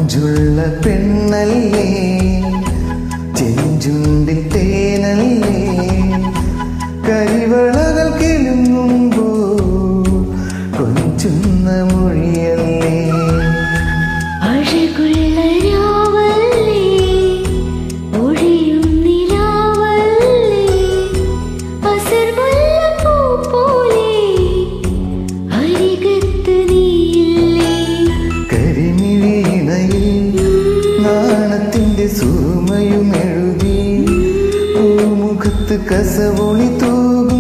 മൊഞ്ചുള്ള പെണ്ണല്ലേ, ചെഞ്ചുണ്ടിൽ തേനല്ലേ, കരിവളകൾ കിളുങ്ങുമ്പോ കൊഞ്ചുന്ന മൊഴിയല്ലേ. അഴകുള്ള രാവല്ലേ, ഒഴിയും നിലാവല്ലേ, അസർമുല്ലപ്പൂ പോലെ അരികത്ത് നീയില്ലേ. കരിമിഴിയിണയിൽ നാണത്തിന്റെ സുറുമയും എഴുതി പൂമുഖത്ത് കസവൊളി തൂകും